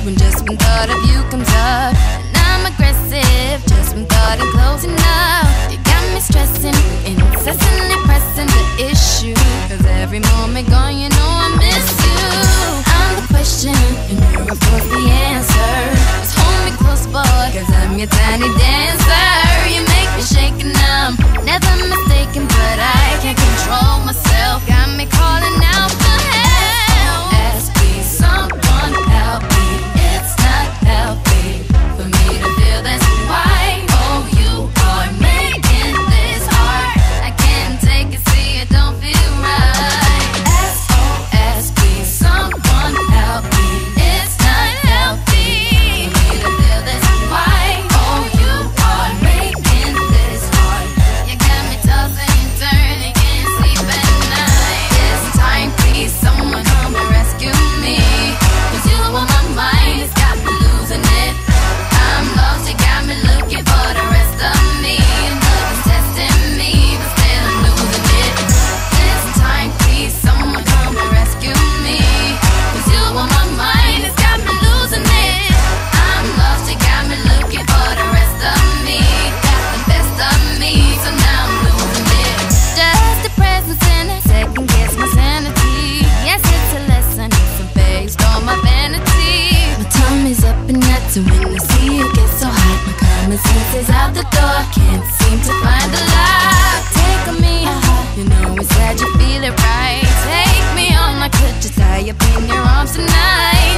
when thought of you comes up. And I'm aggressive just when thought of closing up. You got me stressing, incessantly pressing the issue. Cause every moment gone, you know I miss you. I'm the question, and you're of course the answer. Just hold me close, boy, cause I'm your tiny dancer. You make me shake and I'm never mistaken, but I can't control myself. Got me calling out for help. Ask me, someone help me. It's not healthy for me to feel this way. Oh, you are making this hard. I can't take it, see it don't feel right. SOS, please, someone help me. It's not healthy for me to feel this way. Oh, you are making this hard. You got me tossing and turning, can't sleep at night. This time, please, someone come and rescue me. Cause you on my mind, it's got me losing it. I'm lost, you got me looking for the rest of me. Love is testing me, but still I'm losing it. This time, please, someone come and rescue me. Cause you on my mind, it's got me losing it. I'm lost, you got me looking for the rest of me. Got the best of me, so now I'm losing it. Just the presence in it, second guess my sanity. Yes, it's a lesson, it's a phase, all my vanity. My time is up and that's when I see you get so hot. My common sense is out the door, can't seem to find the lock. Take on me, you know it's sad you feel it right. Take me on, I could just tie up in your arms tonight.